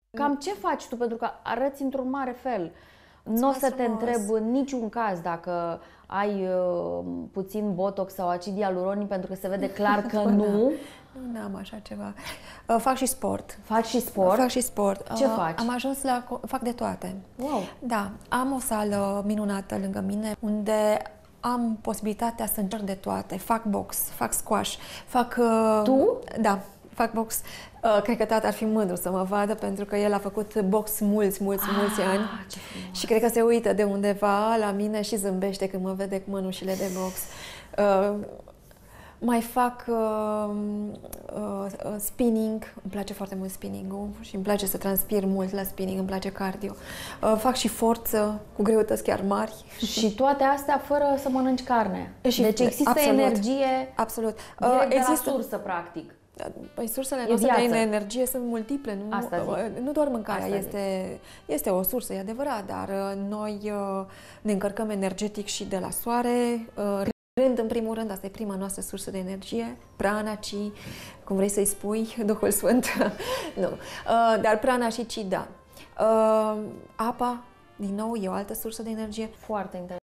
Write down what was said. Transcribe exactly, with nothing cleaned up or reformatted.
Cam ce faci tu? Pentru că arăți într-un mare fel. Nu o să te întreb în niciun caz dacă ai uh, puțin botox sau acid hialuronic, pentru că se vede clar că nu. Nu am așa ceva. Uh, fac și sport. Faci și sport? Fac și sport. Ce uh, faci? Am ajuns la... Fac de toate. Wow! Da. Am o sală minunată lângă mine, unde am posibilitatea să încerc de toate. Fac box, fac squash, fac... Uh, tu? Da. Fac box. Uh, cred că tata ar fi mândru să mă vadă, pentru că el a făcut box mulți, mulți, ah, mulți ani. Și cred că se uită de undeva la mine și zâmbește când mă vede cu mănușile de box. Uh, mai fac uh, uh, spinning, îmi place foarte mult spinning-ul și îmi place să transpir mult la spinning, îmi place cardio. Uh, fac și forță cu greutăți chiar mari. Și toate astea fără să mănânci carne. Și deci există absolut, energie absolut. Uh, există la sursă, practic. Păi sursele noastre de energie sunt multiple, nu, Asta zic. nu doar mâncarea Asta este, este o sursă, e adevărat, dar noi ne încărcăm energetic și de la soare, rând în primul rând, asta e prima noastră sursă de energie, prana, chi, cum vrei să-i spui, Duhul Sfânt, nu, dar prana și chi, da. Apa, din nou, e o altă sursă de energie. Foarte interesant.